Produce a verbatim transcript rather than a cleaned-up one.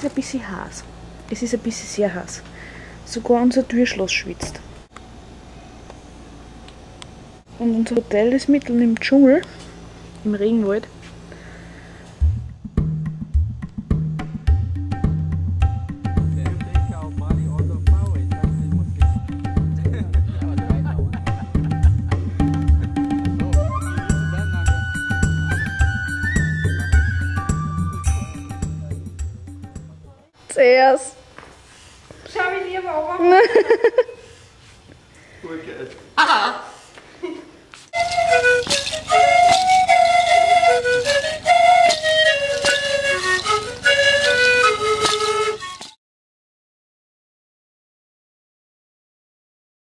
ein bisschen heiß. Es ist ein bisschen sehr heiß. Sogar unser Türschloss schwitzt. Und unser Hotel ist mitten im Dschungel, im Regenwald. Zuerst. Schau mich lieber, aber. Gut geht. Aha!